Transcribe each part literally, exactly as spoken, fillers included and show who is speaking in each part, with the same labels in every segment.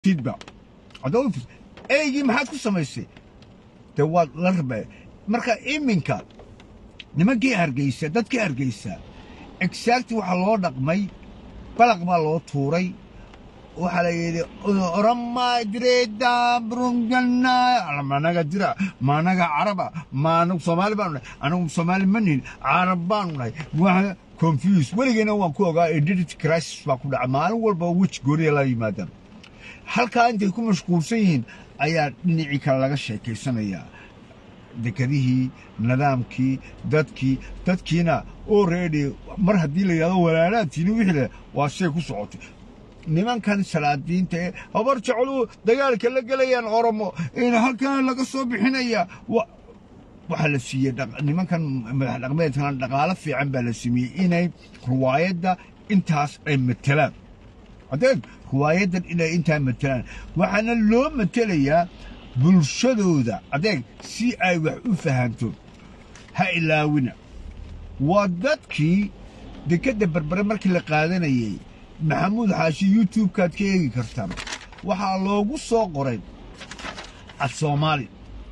Speaker 1: feedback adoo eegi maxaad ku samaysay de waad la rabay marka iminka nimankii hargeysa dadkii hargeysa exactly waxa loo dhaqmay balaq baa loo tuuray waxa la yiri orama direeda brungana almanaga dira managa araba maanu Soomaali baan anu Soomaali manin arab baan waxa confused waligeena waan ku ogaa identity crisis baa ku dhacay maalin walba which gooriya la yimaadaan halka intay ku mashquulsan yihiin ayaa dhinaci kale laga sheekaysanaya dekadihii nidaamkii dadkii dadkiina already mar haddii la yiraahdo walaalaantiina wixii waa shay ku socotay nimankan salaadiinta habar jecelu dagaalka la galayaan oromo in halkan laga soo bixinaya waxa la siiyay nimankan madax dhaqameedkan dhaqaale fiican baa la sameeyay inay riwaayada intaas ay matalaan adeeg riwaayadan inay intaa matalaan waxaana loo matalayaa bulshadooda adeeg si ay wax u fahanto ha ilaawina waa dadkii dekada barbare markii la qaadanayay maxamuud xaashi youtube kaad ka eegi kartaan waxaa loogu soo qoray af Soomaali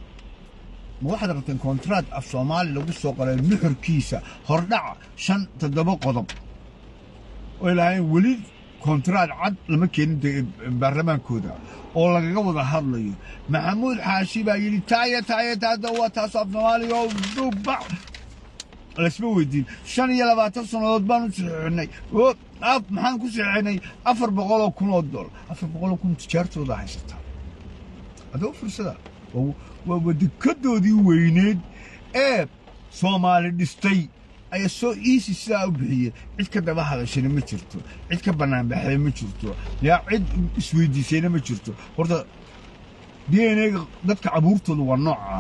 Speaker 1: ma waxaad rabteen contract af Soomaali lagu soo qoray nuxurkiisa hordhaca shan toddoba qodob oo ilaahay wali contract cad lama keenin baarlamaankooda oo lagaga wada hadlayo maxamuud xaashi baa yiri taaya taaya taada waa taas af Soomaali oo duba lasma weydiin shan iyo labaatan sanadood baan u sixinay oo af maxaan ku sixinay afar boqol oo kun oo dollar afar boqol oo kun tijaartooda haysata adoo fursada waa wadakadoodii weyneed ee Soomaali dhistay ay soo easy sida u bixiyay cid ka daba hadashana ma jirto cid ka banaan baxay ma jirto yaa cid isweydiisayna ma jirto horta D N A dadka abuurtooda waa nooca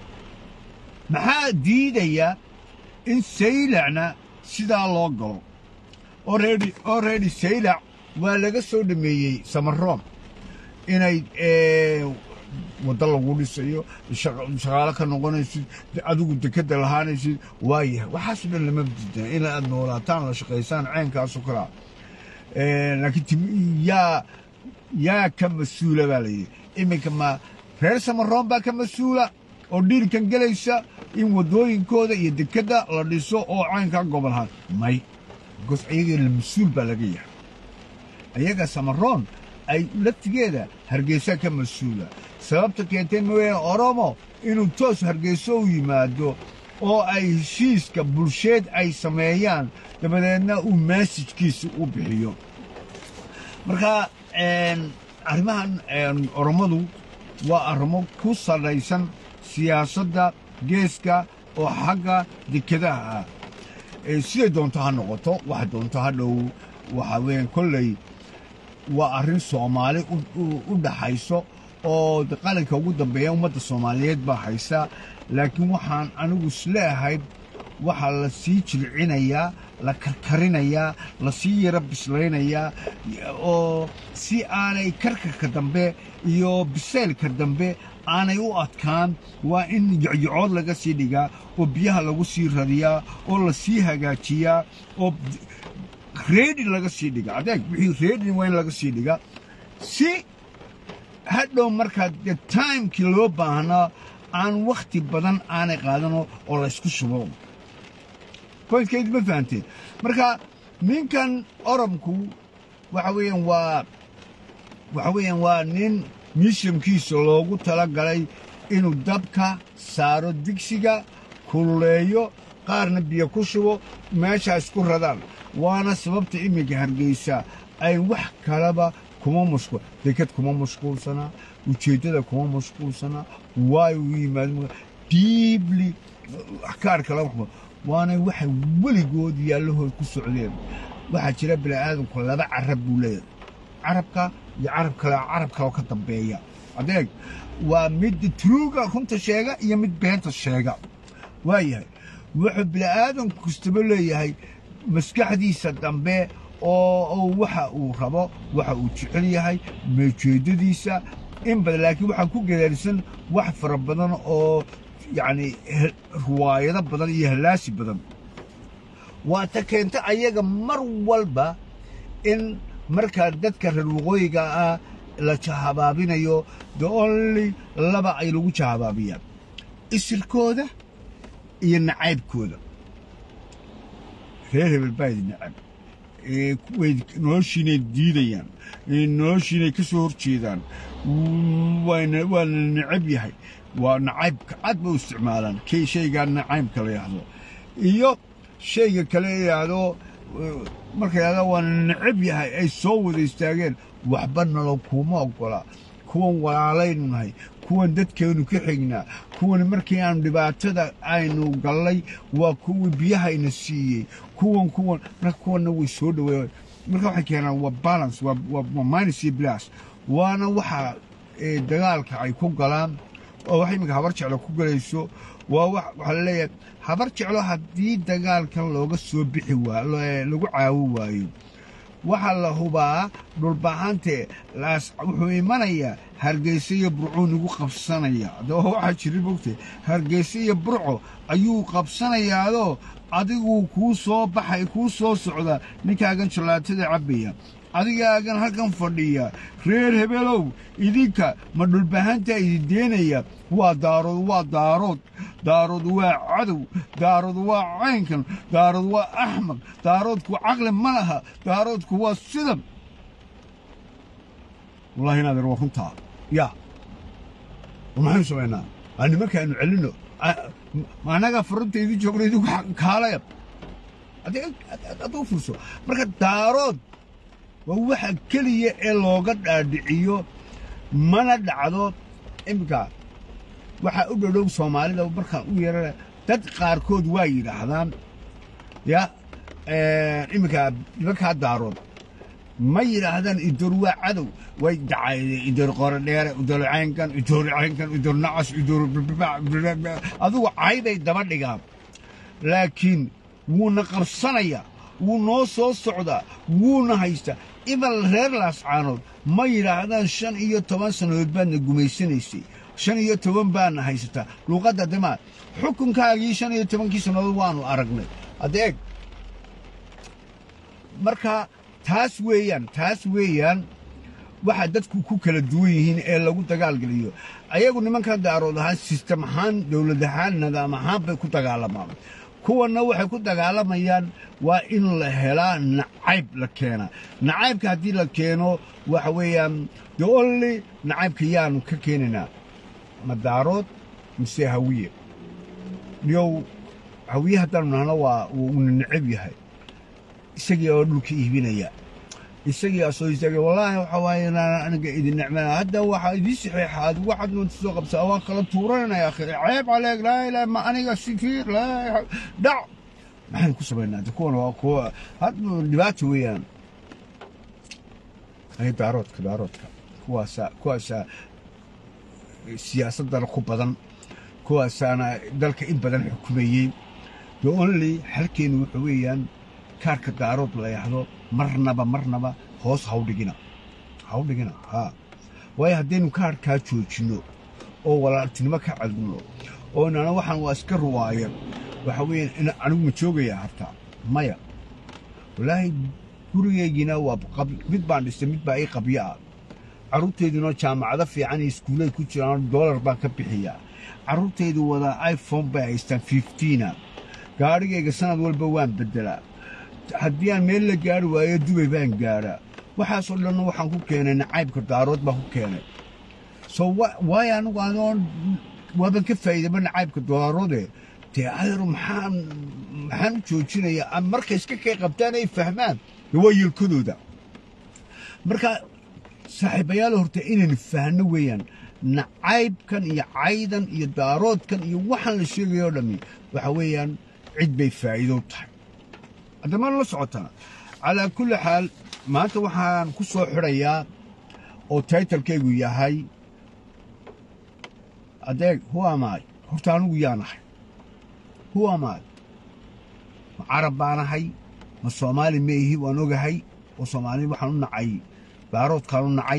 Speaker 1: maxaa diidaya in saylacna sidaa loo galo already already saylac waa laga soo dhameeyay Samaroon inay ee wada lagu dhisayo shaqaale ka noqonayso adigu dekada lahaanayso waayahay waxa soo lama diidan in aad noolaataan la shaqeysaan ceenkaas oo kala ee laakiin yaa yaa ka mas'uula baalay iminka ma reer Samaroon baa ka mas'uula oo dhiirkan galaysa in wadooyinkooda iyo dekada la dhiso oo caanka gobolhan may goos ayaga la mas'uul baa laga yahay ayaga Samaroon ay laftigeeda hargeysa ka mas'uula sababta keentay mooyee oromo inuu toos hargeyso u yimaado oo ay heshiiska bulsheed ay sameeyaan dabadeedna uu message-kiisa u bixiyo marka arrimahan oromadu waa arrimo ku salaysan siyaasadda geeska oo xagga dekadaha sidee doonto ha noqoto waxa doonto ha dhow waxa weyn kolley waa arrin Soomaali u dhaxayso oo qalinka ugu dambeeya ummadda Soomaaliyeed baa haysa laakiin waxaan anigu isleeyahay waxa la sii jilcinayaa la karkarinayaa la sii yara bisleynayaa oo si aanay karkarka dambe iyo biseelka dambe aanay u adkaan waa in yacyood laga sii dhigaa oo biyaha lagu sii radiyaa oo la sii hagaajiyaa oo ready laga sii dhigaa adeeg wixii ready waa in laga sii dhigaa si hadhow marka the time ki loo baahnaa aan waqti badan aanay qaadano oo la isku shubo pointkeed ma fahanteen marka ninkan oromku waxa weeyaan waa waxa weeyaan waa nin mishamkiisa loogu talagalay inuu dabka saaro digsiga kululeeyo qaarna biyo ku shubo meesha isku radaan waana sababta imiga hargeysa ay wax kalaba kuma mashquul dekad kuma mashquulsana ujeedada kuma mashquulsana way u yimaadeen deeply afkaar kala waxba waana waxa waligood yaalahood ku socdeen waxa jira bini'aadamku laba carab buu leeyahay carabka iyo carab kale carab kale ka dambeeya adeeg waa mid truuga kunta sheega iyo mid beenta sheega waayahay wuxuu bini'aadamku kastaba leeyahay maskaxdiisa dambe oo waxa uu rabo waxa uu jecel yahay meejeedadiisa in bad laakiin waxa ku gadaarsan wax fara badan oo yaani riwaayado badan iyo halaasi badan waa ta keenta ayaga mar walba in marka dadka reer waqooyiga ah la jahabaabinayo the only laba ay lagu jahabaabiyaan isirkooda iyo nacaybkooda reer hebel baa idin nacab way noloshiinay diidayaan noloshiinay ka soo horjeedaan waana waana nacab yahay waa nacaybka cad ba u isticmaalaan kay shaygaa nacaybka la yidhaahdo iyo shayga kale yidhaahdo marka yidhahda waana nacab yahay ay soo wada istaageen waxba nalo kuma oggola kuwan walaalaynu nahay kuwan dadkeenu ka xignaa kuwan markii aanu dhibaatada aynu gallay waa kuwii biyahayna siiyey kuwan kuwan marka kuwanna way soo dhaweeyeen marka waxay keenaan waa balance waa minus iyo plus waana waxa dagaalka ay ku galaan oo wax iminka habar jeclo ku galayso waa waxaa la leeyahay habar jeclo haddii dagaalkan looga soo bixi waayo lagu caawi waayo waxaa la hubaa dhulbaahante wuxuu imanayaa hargeysa iyo burcuu nagu qabsanaya adoo waxaa jiri mogtay hargeysa iyo burco ayuu qabsanayaadoo adiguu kuu soo baxay kuu soo socda ninkaagan jalaatada cabbaya adigaagan halkan fadhiya reer hebelow idinka ma dhulbaahanta idin deenaya waa daarood waa daarood daarood waa cadow daarood waa caynkan daarood waa axmaq daaroodku caqli ma laha daaroodku waa sidab wallahi naadir waa runtaa yaa maxaynu samaynaa aan nimankaanu celinno annagaa farunta idin joogna idinku kaalaya hadduu furso marka daarood waa waxa keliya ee looga dhaadhiciyo mana dhacdo iminka waxaa u dhodhow soomaalida markaan u yeerana dad qaarkood waa yidhaahdaan ya iminka nimankaa daarood ma yidhaahdaan idoor waa cadow way dacayde idoor qorodheere idoor caynkan idoor caynkan idoor nacas idoor adigu caybay daba dhigaan laakiin wuuna qabsanayaa wuu noo soo socdaa wuuna haystaa iban reer laascaanood ma yidhaahdaan shan iyo toban sannadood baadna gumaysanaysay shan iyo toban baadna haysataa luuqadda dimaa xukunkaagii shan iyo tobankii sannadood waannu aragnay adeeg marka taas weeyaan taas weeyaan waxa dadku ku kala duwan yihiin ee lagu dagaalgeliyo ayagu nimankan daarood ahaan sistem ahaan dowlad ahaan nidaam ahaan bay ku dagaalamaan kuwanna waxay ku dagaalamayaan waa in la helaa nacayb la keenaa nacaybka haddii la keeno waxa weeyaan the only nacaybka yaanu ka keenaynaa ma daarood mise hawiye yow hawiye haddaanu nahno waa uuna necab yahay isagii oo dhulka iibinaya isagii asoo istaagay wallaahi waxa waaye aniga idin nicmana hadda waxaa idin saxeexaad waxaad noonta soo qabsaa waan kala tuuranaya akhi ceeb caleeg laa ilaa ma aniga sikiir laa dhac maxaan ku samaynaa de kuwan waa kuwa had dhibaato weeyaan ay daaroodka daaroodka kuwaasaa kuwaasaa siyaasaddana ku badan kuwaasaana dalka in badan xukumayey the only halkeenu wuxuu weeyaan kaarka daarood la yidhaahdo marnaba marnaba hoos hawdhigina hawdhigina haa waayo haddaynu kaarkaa joojinno oo walaaltinimo ka cadno oo inana waxaan waa iska ruwaayan waxa weeyaan anigu ma joogayaa hartaa maya wallaahi gurigaygiina waa mid baan dhistay mid baa ii qabyo ah carruurtayduna jaamacado fiican iyo iskuullay ku jiraan doolar baan ka bixiyaa carruurtaydu wadaa iphone bay haystaan fiftiina gaadhigayga sanad walba waan beddelaa haddii aan meel la gaari waayo dubay baan gaadhaa waxaasoo dhanna waxaan ku keenay nacaybka daarood baan ku keenay soo waayo anigu adoon waaban ka faa'iidaba nacaybka daaroode dee ayaro maxaan maxaan u joojinayaa markay iska kay qabtaan ay fahmaan waa yelkadooda marka saaxiibayaal horta inaynu fahno weeyaan nacaybkan iyo caydan iyo daaroodkan iyo waxaan la sheegayo dhammi waxa weeyaan cid bay faa'iido tahay haddama la socotaa calaa kulli xaal maanta waxaan ku soo xidhayaa oo taytalkaygu yahay adeeg huamaay horta anigu yaanahay huamaay ma carab baanahay ma soomaali ma ihi waan ogahay oo soomaali waxaan u nacay daaroodkaan u nacay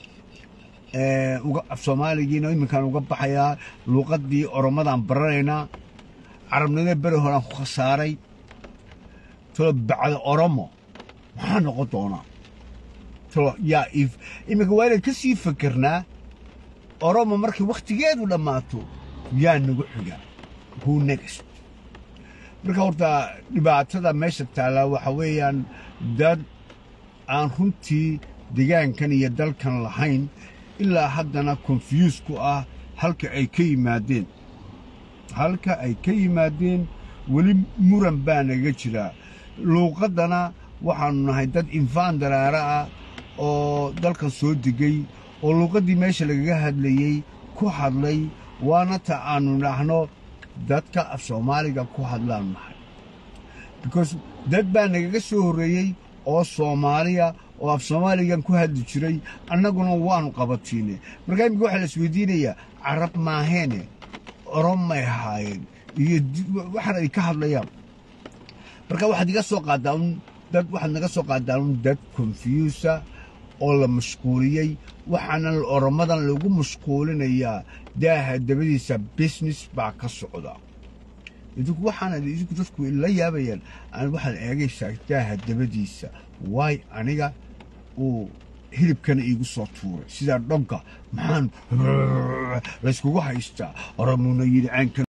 Speaker 1: af soomaaligiina iminkaan uga baxayaa luuqaddii oromadaan baranaynaa carabnimada beri horaan ku khasaaray tolo bacda oromo maxaa noqon doonaa talo yaa if imika waa inaan kasii fikirnaa oromo markii wakhtigeedu dhammaato yaa nagu xiga who next marka horta dhibaatada meesha taala waxa weeyaan dad aan runtii deegaankan iyo dalkan lahayn ilaa haddana confuse ku ah halka ay ka yimaadeen halka ay ka yimaadeen weli muran baa naga jira luuqadana waxaanu nahay dad infaan daraara ah oo dalkan soo degay oo luuqaddii meesha lagaga hadlayey ku hadlay waana ta aanu dhahno dadka af soomaaliga ku hadlaanu nahay because dad baa nagaga soo horreeyey oo soomaaliya oo af soomaaligan ku hadli jiray annaguna waanu qabatiine markaa imika waxaa la isweydiinayaa carab maaheene oromay ahaayeen iyo waxaan ay ka hadlayaan marka waxaad iga soo qaadaa un dad waxaad naga soo qaadaa un dad confusa oo la mashquuliyey waxaana oromadan lagu mashquulinayaa daaha dabadiisa business baa ka socda idinku waxaana idinku dadku la yaabayaan aan waxaad eegaysaa daaha dabadiisa waay aniga uu hilibkana iigu soo tuuray sidaa dhogga maxaan layskugu haystaa oromuna yidhi caankan